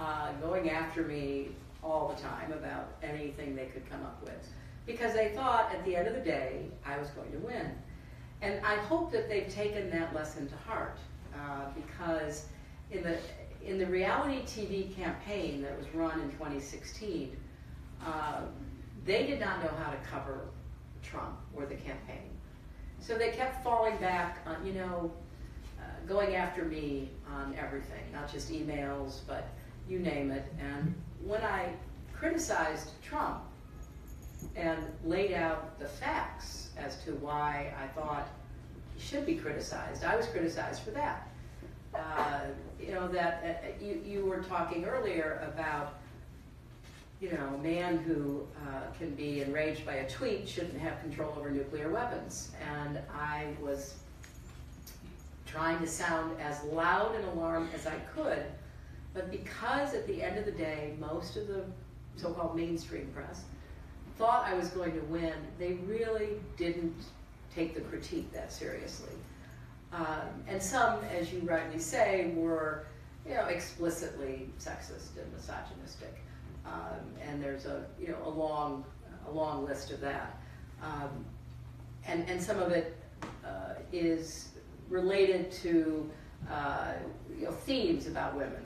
going after me all the time about anything they could come up with, because they thought at the end of the day I was going to win. And I hope that they've taken that lesson to heart, because in the reality TV campaign that was run in 2016, they did not know how to cover Trump or the campaign. So they kept falling back on, going after me on everything, not just emails, but you name it. And when I criticized Trump and laid out the facts as to why I thought he should be criticized, I was criticized for that. You were talking earlier about, a man who can be enraged by a tweet shouldn't have control over nuclear weapons. And I was trying to sound as loud and alarmed as I could, but because at the end of the day, most of the so-called mainstream press thought I was going to win, they really didn't take the critique that seriously. And some, as you rightly say, were explicitly sexist and misogynistic. And there's a long list of that. And some of it is related to themes about women.